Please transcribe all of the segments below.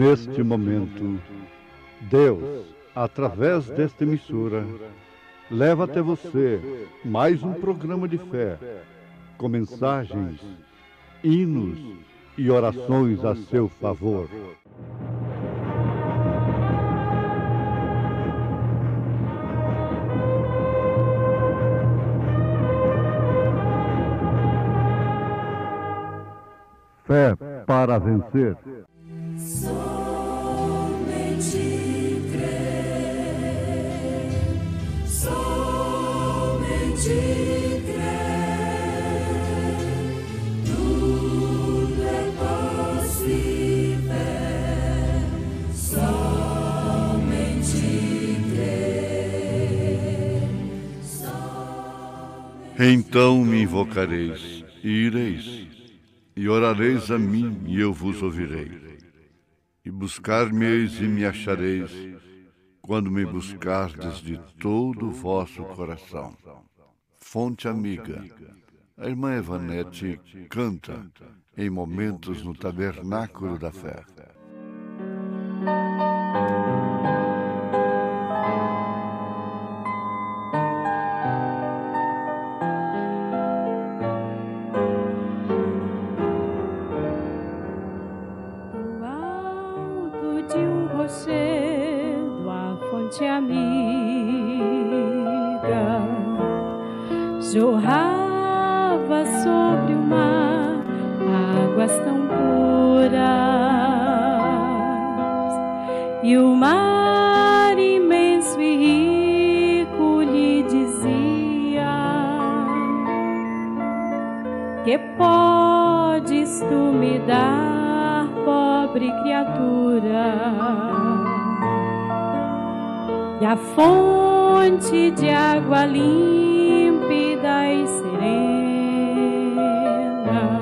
neste momento, Deus, através desta emissora, leva até você mais um programa de fé, com mensagens, hinos e orações a seu favor. Fé para vencer. Somente crer, somente crer, tudo é possível, somente crer. Então me invocareis e ireis, e orareis a mim, e eu vos ouvirei. E buscar-me-eis e me achareis, quando me buscardes de todo o vosso coração. Fonte Amiga. A irmã Evanete canta em momentos no Tabernáculo da Fé. Rochedo, a fonte amiga, jorrava sobre o mar águas tão puras, e o mar imenso e rico lhe dizia: que podes tu me dar, pobre criatura? E a fonte de água límpida e serena,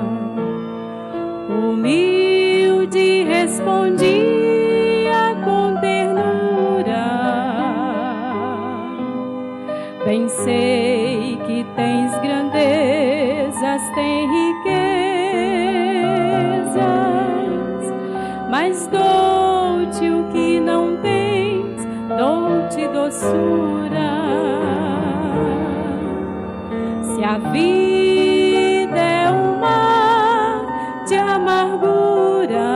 humilde, respondia com ternura: bem sei que tens grandezas, tens riquezas, mas dou-te o que não tens, dou-te doçura. Se a vida é um mar de amargura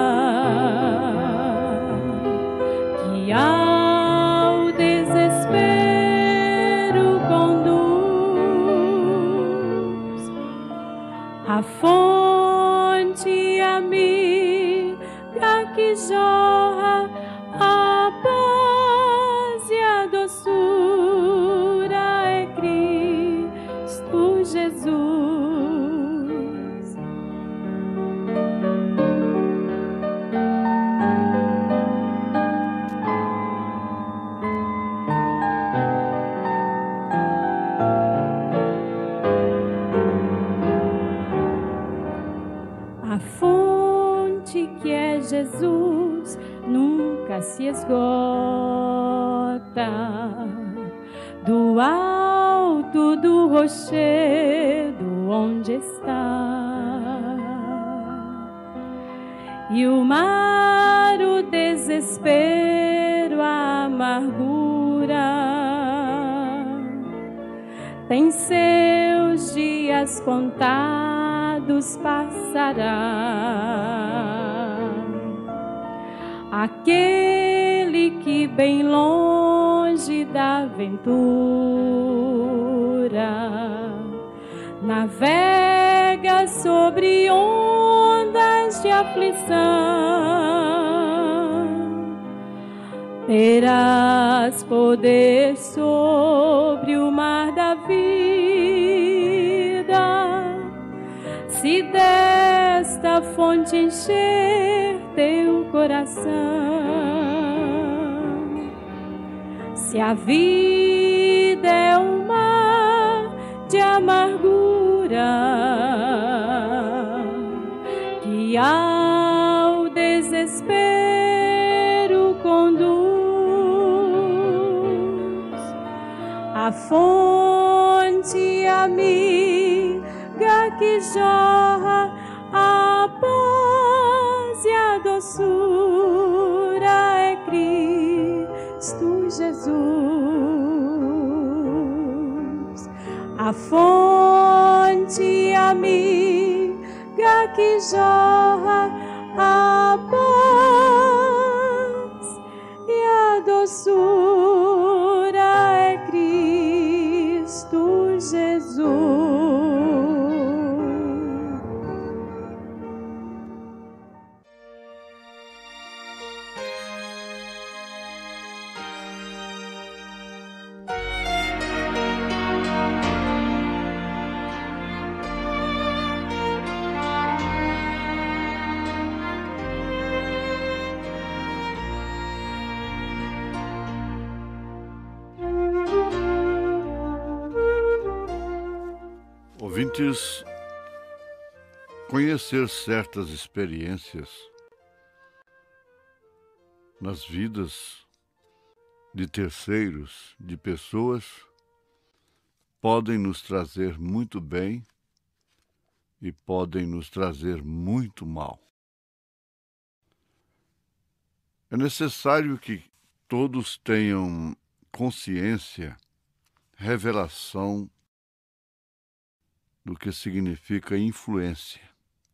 que ao desespero conduz, a fonte amiga que jorra a paz e a doçura é Cristo Jesus. A fonte que é Jesus nunca se esgota. Do alto do rochedo onde está, e o mar, o desespero, a amargura tem seus dias contados, passará. Aquele que bem longe da aventura navega sobre ondas de aflição, terás poder sobre o mar da vida, se desta fonte encher teu coração. Se a vida é um mar de amargura que ao desespero conduz, a fonte amiga que jorra a paz e a doçura Jesus, a fonte amiga que jorra a paz e a doçura é Cristo Jesus. Ouvintes, conhecer certas experiências nas vidas de terceiros, de pessoas, podem nos trazer muito bem e podem nos trazer muito mal. É necessário que todos tenham consciência, revelação do que significa influência.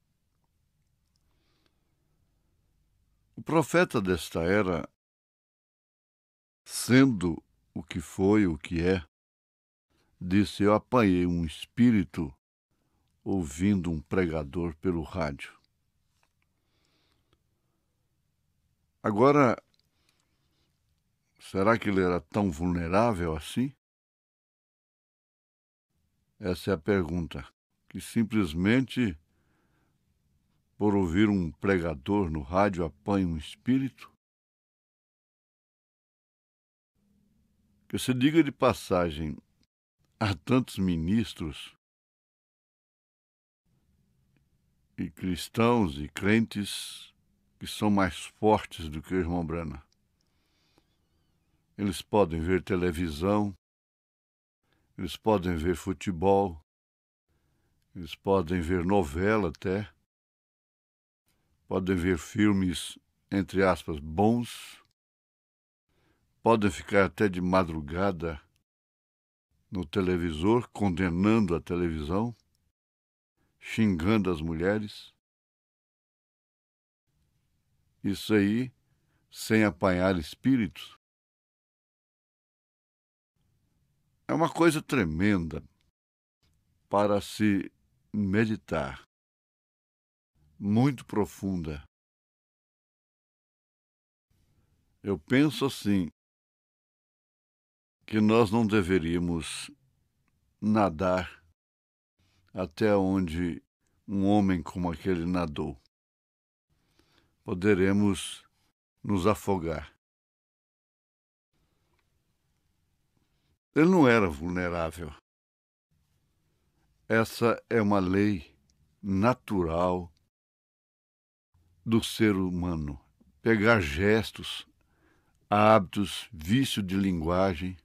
O profeta desta era, sendo o que foi, o que é, disse: eu apanhei um espírito ouvindo um pregador pelo rádio. Agora, será que ele era tão vulnerável assim? Essa é a pergunta, que simplesmente, por ouvir um pregador no rádio, apanha um espírito? Que se diga de passagem, há tantos ministros e cristãos e crentes que são mais fortes do que o irmão Branham. Eles podem ver televisão, eles podem ver futebol, eles podem ver novela até, podem ver filmes, entre aspas, bons, podem ficar até de madrugada no televisor, condenando a televisão, xingando as mulheres. Isso aí, sem apanhar espíritos, é uma coisa tremenda para se meditar, muito profunda. Eu penso assim, que nós não deveríamos nadar até onde um homem como aquele nadou. Poderemos nos afogar. Ele não era vulnerável. Essa é uma lei natural do ser humano. Pegar gestos, hábitos, vício de linguagem.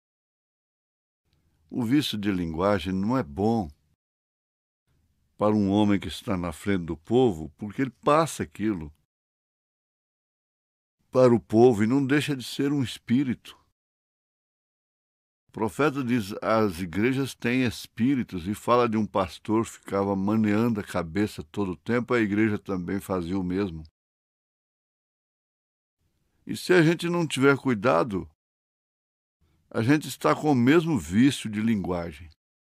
O vício de linguagem não é bom para um homem que está na frente do povo, porque ele passa aquilo para o povo e não deixa de ser um espírito. O profeta diz: as igrejas têm espíritos, e fala de um pastor que ficava maneando a cabeça todo o tempo, a igreja também fazia o mesmo. E se a gente não tiver cuidado, a gente está com o mesmo vício de linguagem.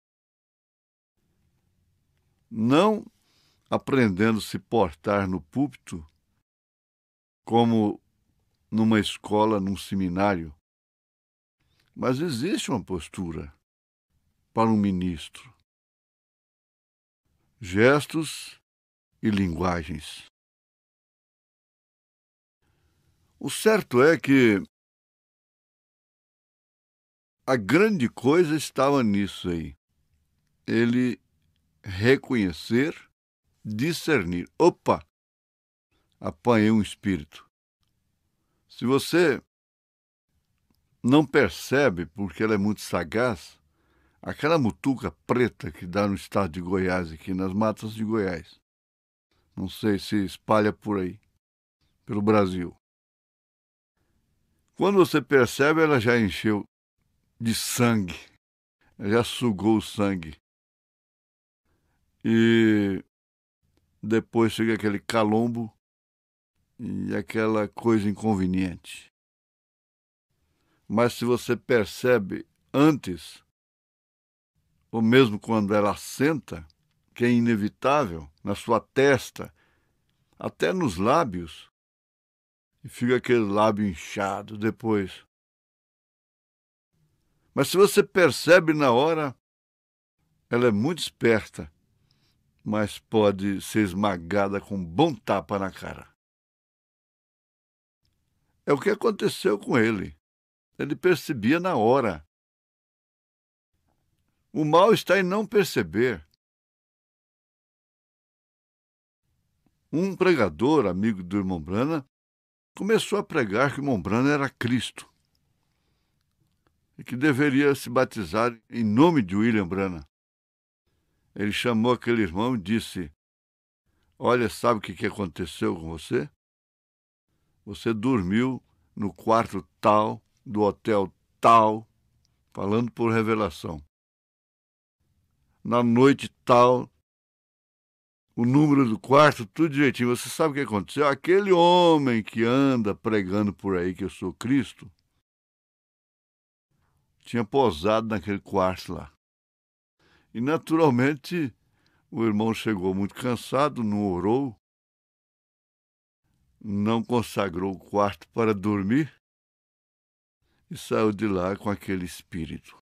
Não aprendendo a se portar no púlpito como numa escola, num seminário. Mas existe uma postura para um ministro. Gestos e linguagens. O certo é que a grande coisa estava nisso aí. Ele reconhecer, discernir. Opa! Apanhei um espírito. Se você não percebe, porque ela é muito sagaz, aquela mutuca preta que dá no estado de Goiás, aqui nas matas de Goiás. Não sei se espalha por aí, pelo Brasil. Quando você percebe, ela já encheu de sangue, já sugou o sangue. E depois chega aquele calombo e aquela coisa inconveniente. Mas se você percebe antes, ou mesmo quando ela senta, que é inevitável, na sua testa, até nos lábios, e fica aquele lábio inchado depois. Mas se você percebe na hora, ela é muito esperta, mas pode ser esmagada com um bom tapa na cara. É o que aconteceu com ele. Ele percebia na hora. O mal está em não perceber. Um pregador, amigo do irmão Branham, começou a pregar que o irmão Branham era Cristo e que deveria se batizar em nome de William Branham. Ele chamou aquele irmão e disse: olha, sabe o que aconteceu com você? Você dormiu no quarto tal, do hotel tal, falando por revelação. Na noite tal, o número do quarto, tudo direitinho. Você sabe o que aconteceu? Aquele homem que anda pregando por aí que eu sou Cristo, tinha posado naquele quarto lá. E, naturalmente, o irmão chegou muito cansado, não orou, não consagrou o quarto para dormir e saiu de lá com aquele espírito.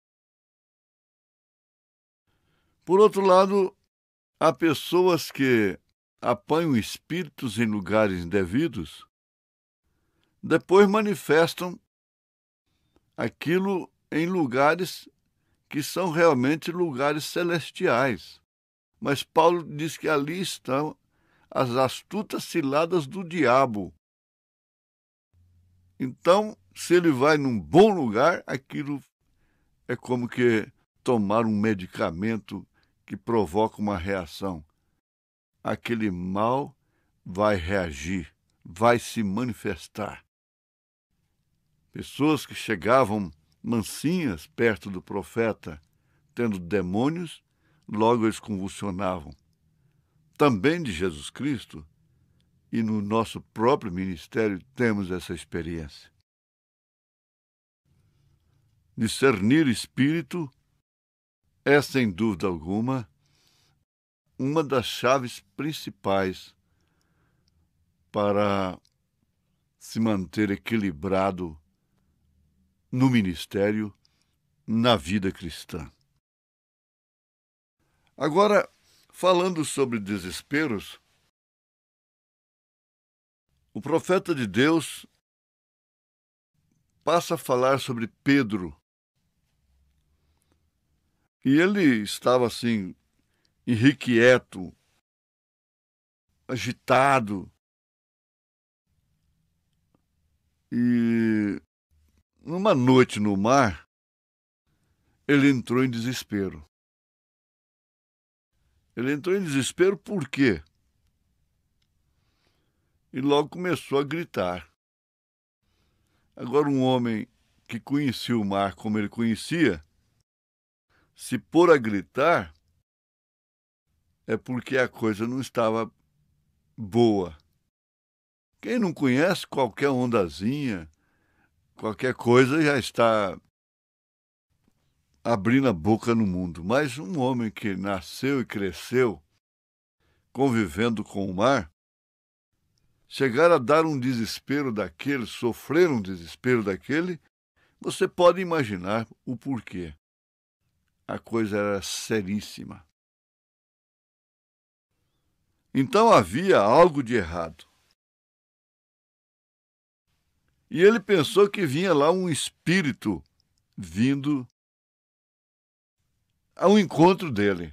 Por outro lado, há pessoas que apanham espíritos em lugares indevidos, depois manifestam aquilo em lugares que são realmente lugares celestiais. Mas Paulo diz que ali estão as astutas ciladas do diabo. Então, se ele vai num bom lugar, aquilo é como que tomar um medicamento que provoca uma reação. Aquele mal vai reagir, vai se manifestar. Pessoas que chegavam mansinhas perto do profeta, tendo demônios, logo eles convulsionavam. Também de Jesus Cristo, e no nosso próprio ministério temos essa experiência. Discernir espírito é, sem dúvida alguma, uma das chaves principais para se manter equilibrado no ministério, na vida cristã. Agora, falando sobre desesperos, o profeta de Deus passa a falar sobre Pedro. E ele estava assim, irrequieto, agitado. E numa noite no mar, ele entrou em desespero. Ele entrou em desespero por quê? E logo começou a gritar. Agora, um homem que conhecia o mar como ele conhecia, se pôr a gritar, é porque a coisa não estava boa. Quem não conhece, qualquer ondazinha, qualquer coisa já está abrindo a boca no mundo. Mas um homem que nasceu e cresceu convivendo com o mar, chegar a dar um desespero daquele, sofrer um desespero daquele, você pode imaginar o porquê. A coisa era seríssima. Então havia algo de errado. E ele pensou que vinha lá um espírito vindo ao encontro dele.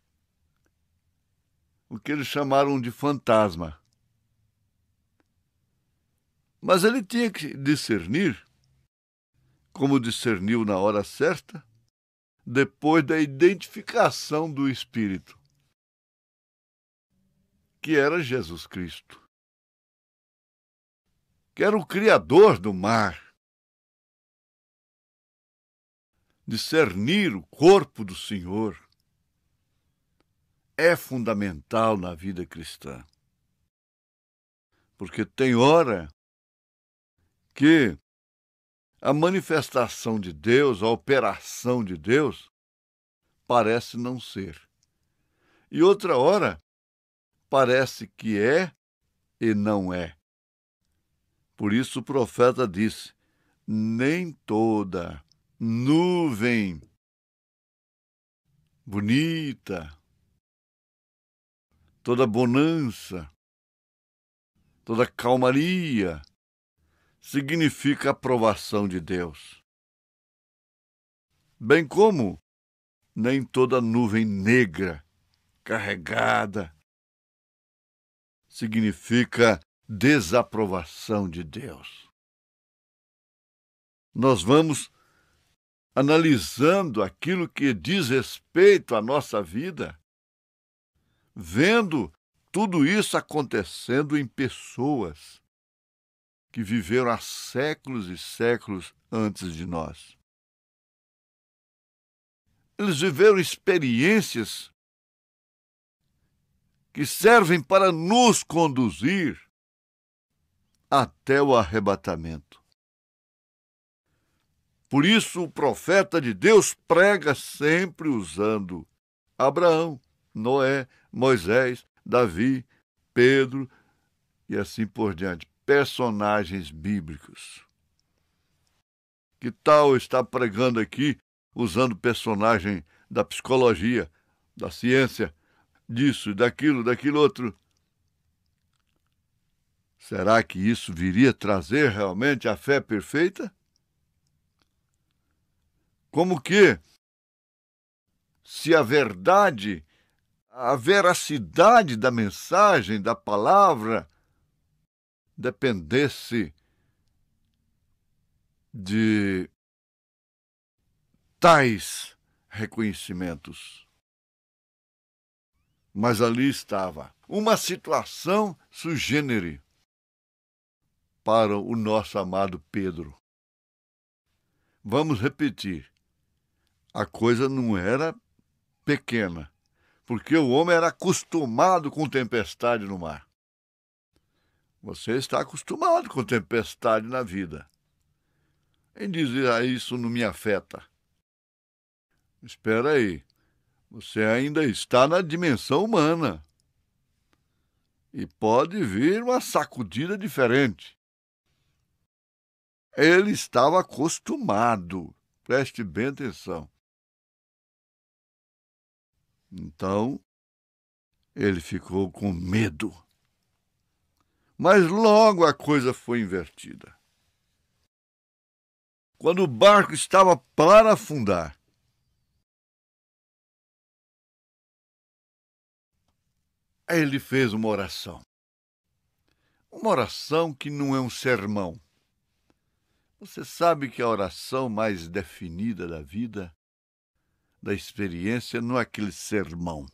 O que eles chamaram de fantasma. Mas ele tinha que discernir, como discerniu na hora certa, depois da identificação do espírito, que era Jesus Cristo, que era o Criador do mar, discernir o corpo do Senhor é fundamental na vida cristã. Porque tem hora que a manifestação de Deus, a operação de Deus, parece não ser. E outra hora, parece que é e não é. Por isso o profeta disse: nem toda nuvem bonita, toda bonança, toda calmaria significa aprovação de Deus. Bem como nem toda nuvem negra, carregada, significa desaprovação de Deus. Nós vamos analisando aquilo que diz respeito à nossa vida, vendo tudo isso acontecendo em pessoas que viveram há séculos e séculos antes de nós. Eles viveram experiências que servem para nos conduzir até o arrebatamento. Por isso, o profeta de Deus prega sempre usando Abraão, Noé, Moisés, Davi, Pedro e assim por diante, personagens bíblicos. Que tal estar pregando aqui usando personagem da psicologia, da ciência, disso, daquilo outro? Será que isso viria trazer realmente a fé perfeita? Como que, se a verdade, a veracidade da mensagem, da palavra, dependesse de tais reconhecimentos? Mas ali estava uma situação sui generis para o nosso amado Pedro. Vamos repetir. A coisa não era pequena, porque o homem era acostumado com tempestade no mar. Você está acostumado com tempestade na vida. Em dizer isso não me afeta. Espera aí, você ainda está na dimensão humana. E pode vir uma sacudida diferente. Ele estava acostumado, preste bem atenção. Então, ele ficou com medo. Mas logo a coisa foi invertida. Quando o barco estava para afundar, ele fez uma oração. Uma oração que não é um sermão. Você sabe que a oração mais definida da vida, da experiência, não é aquele sermão.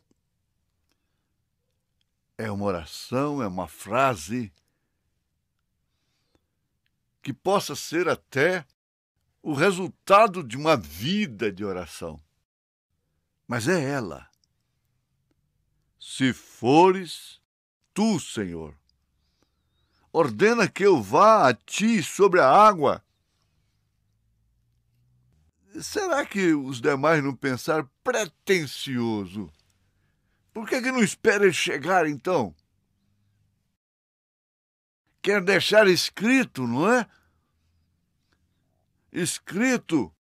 É uma oração, é uma frase que possa ser até o resultado de uma vida de oração. Mas é ela. Se fores tu, Senhor, ordena que eu vá a ti sobre a água. Será que os demais não pensaram pretensioso? Por que não espera ele chegar, então? Quer deixar escrito, não é? Escrito.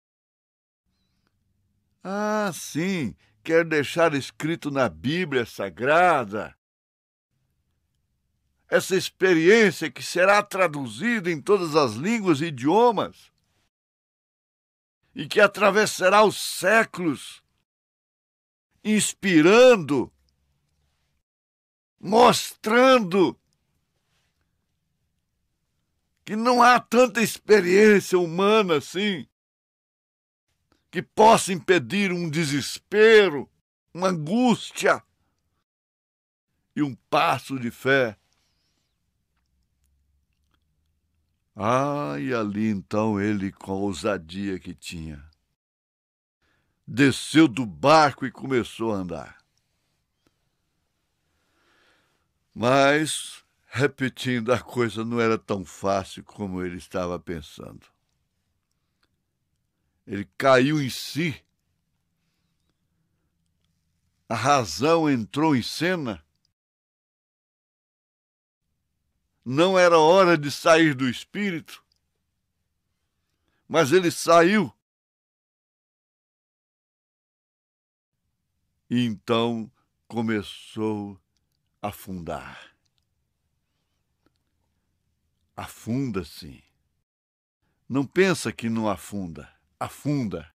Ah, sim, quer deixar escrito na Bíblia Sagrada. Essa experiência que será traduzida em todas as línguas e idiomas. E que atravessará os séculos, inspirando, mostrando que não há tanta experiência humana assim que possa impedir um desespero, uma angústia e um passo de fé. Ah, e ali então ele, com a ousadia que tinha, desceu do barco e começou a andar. Mas, repetindo, a coisa não era tão fácil como ele estava pensando. Ele caiu em si. A razão entrou em cena. Não era hora de sair do espírito, mas ele saiu. E então começou a afundar. Afunda, sim. Não pensa que não afunda. Afunda.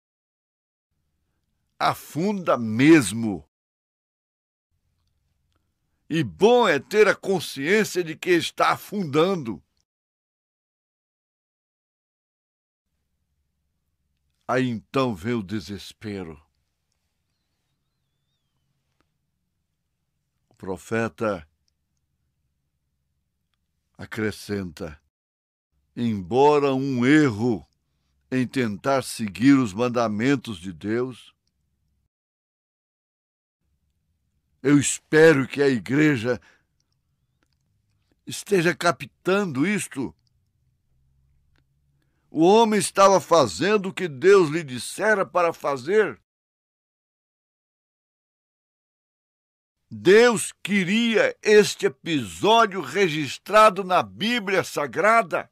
Afunda mesmo. E bom é ter a consciência de que está afundando. Aí então vem o desespero. O profeta acrescenta: embora um erro em tentar seguir os mandamentos de Deus, eu espero que a igreja esteja captando isto. O homem estava fazendo o que Deus lhe dissera para fazer. Deus queria este episódio registrado na Bíblia Sagrada.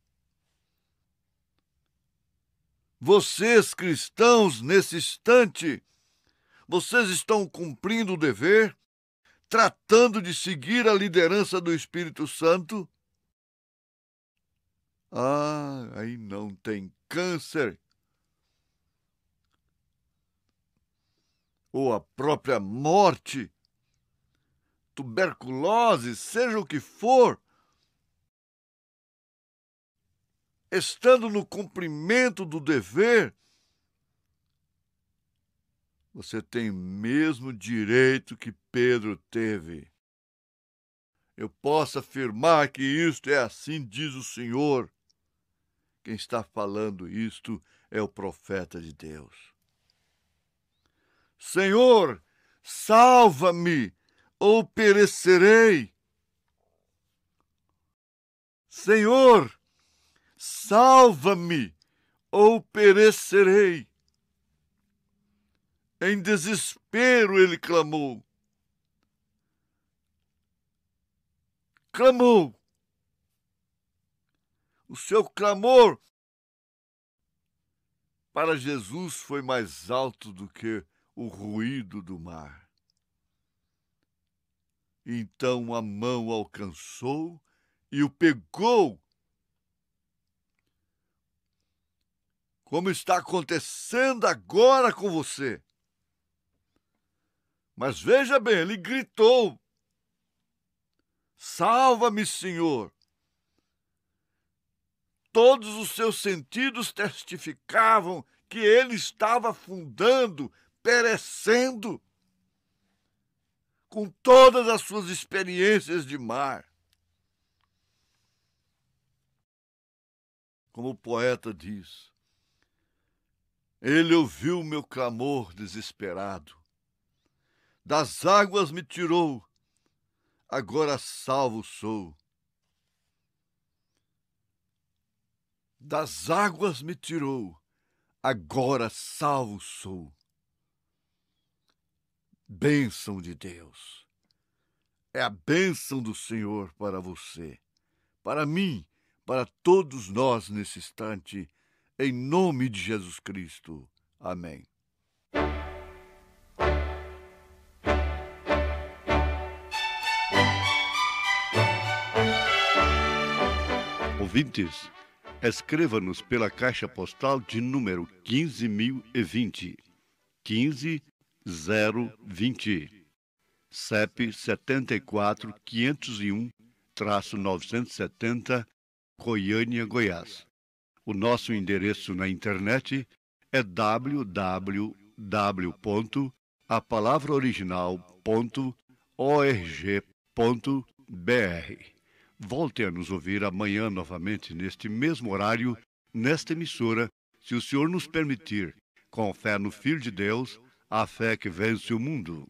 Vocês, cristãos, nesse instante, vocês estão cumprindo o dever, tratando de seguir a liderança do Espírito Santo? Ah, aí não tem câncer ou a própria morte, tuberculose, seja o que for, estando no cumprimento do dever, você tem o mesmo direito que Pedro teve. Eu posso afirmar que isto é assim, diz o Senhor. Quem está falando isto é o profeta de Deus. Senhor, salva-me, ou perecerei. Senhor, salva-me, ou perecerei. Em desespero ele clamou. Clamou. O seu clamor para Jesus foi mais alto do que o ruído do mar. Então a mão alcançou e o pegou. Como está acontecendo agora com você. Mas veja bem, ele gritou: salva-me, Senhor. Todos os seus sentidos testificavam que ele estava afundando, perecendo, com todas as suas experiências de mar. Como o poeta diz, ele ouviu meu clamor desesperado, das águas me tirou, agora salvo sou. Das águas me tirou, agora salvo sou. Bênção de Deus. É a bênção do Senhor para você, para mim, para todos nós nesse instante, em nome de Jesus Cristo. Amém. Ouvintes, escreva-nos pela caixa postal de número 15.020, 15020, CEP 74.501-970, Goiânia, Goiás. O nosso endereço na internet é www.apalavraoriginal.org.br. Volte a nos ouvir amanhã novamente neste mesmo horário, nesta emissora, se o Senhor nos permitir, com fé no Filho de Deus, a fé que vence o mundo.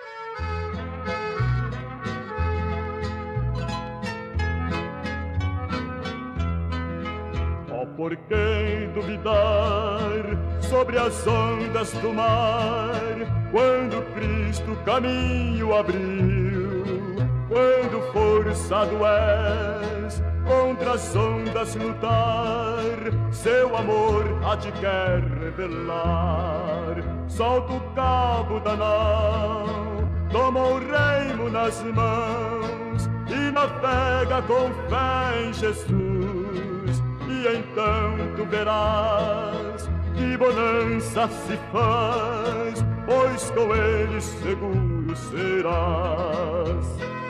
Por quem duvidar sobre as ondas do mar, quando Cristo caminho abriu, quando forçado és contra as ondas lutar, seu amor a te quer revelar. Solta o cabo da nau, toma o remo nas mãos e navega com fé em Jesus. E então tu verás que bonança se faz, pois com ele seguro serás.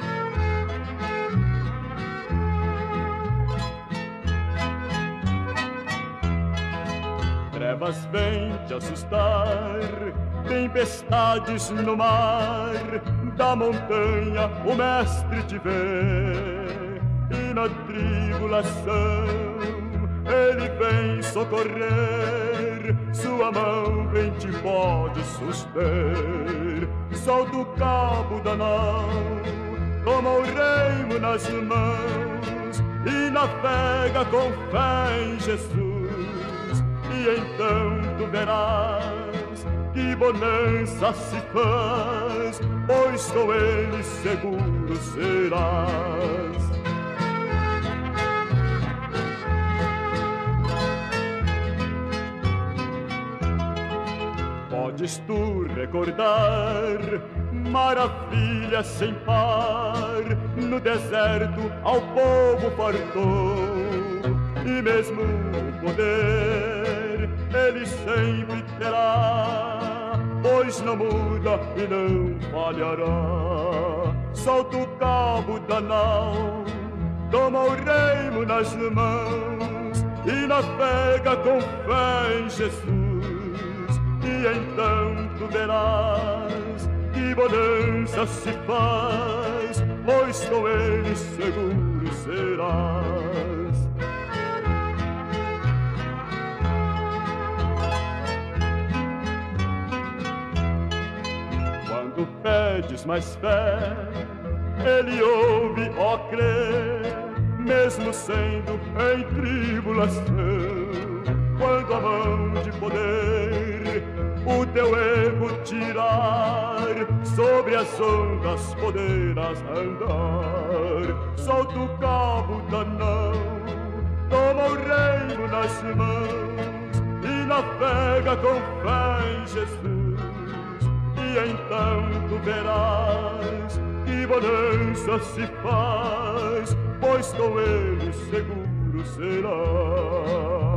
Trevas vêm te assustar, tempestades no mar, da montanha o mestre te vê, e na tribulação ele vem socorrer, sua mão bem te pode suster. Solta o cabo da nau, toma o remo nas mãos e navega com fé em Jesus. E então tu verás que bonança se faz, pois com ele seguro serás. Podes tu recordar maravilhas sem par, no deserto ao povo fartou, e mesmo o poder ele sempre terá, pois não muda e não falhará. Solta o cabo da nau, toma o remo nas mãos e navega com fé em Jesus. E então tu verás que bonança se faz, pois com ele seguro serás. Quando pedes mais fé, ele ouve, ó crê, mesmo sendo em tribulação. Quando a mão de poder o teu erro tirar, sobre as ondas poderás andar. Solta o cabo da nau, toma o remo nas mãos e navega com fé em Jesus. E então tu verás que bonança se faz, pois com ele seguro serás.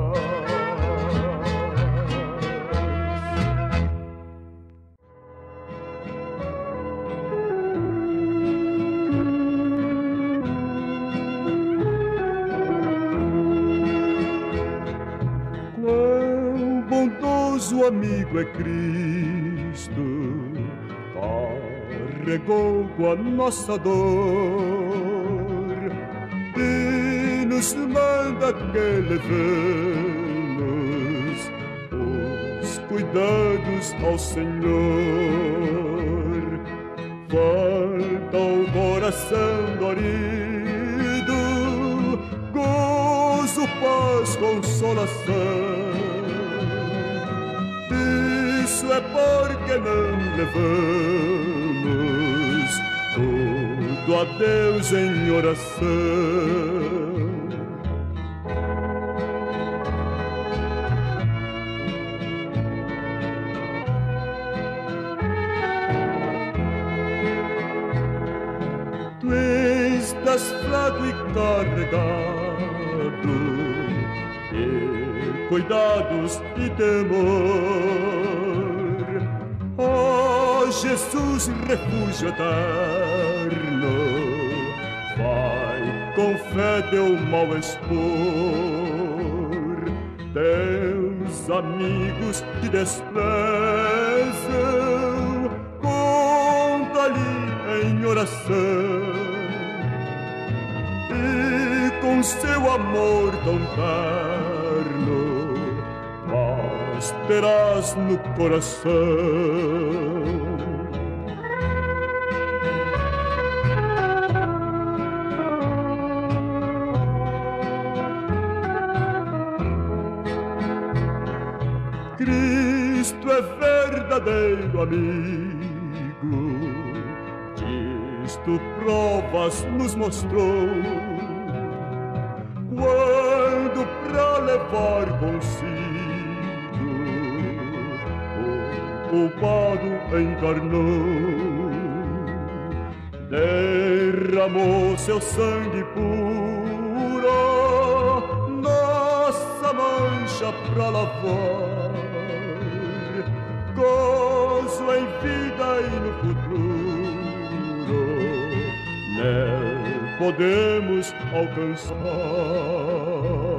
O amigo é Cristo, carregou com a nossa dor e nos manda que levemos os cuidados ao Senhor. Volta o coração dorido, gozo, paz, consolação. Isso é porque não levamos tudo a Deus em oração. Tu estás fraco e carregado de cuidados e temor. Oh, Jesus, refúgio eterno, vai com fé teu mal expor. Teus amigos te desprezam, conta-lhe em oração, e com seu amor tão terno vai paz terás no coração. Cristo é verdadeiro amigo, disto provas nos mostrou, quando pra levar consigo o culpado encarnou, derramou seu sangue puro, nossa mancha pra lavar, gozo em vida e no futuro, nele podemos alcançar.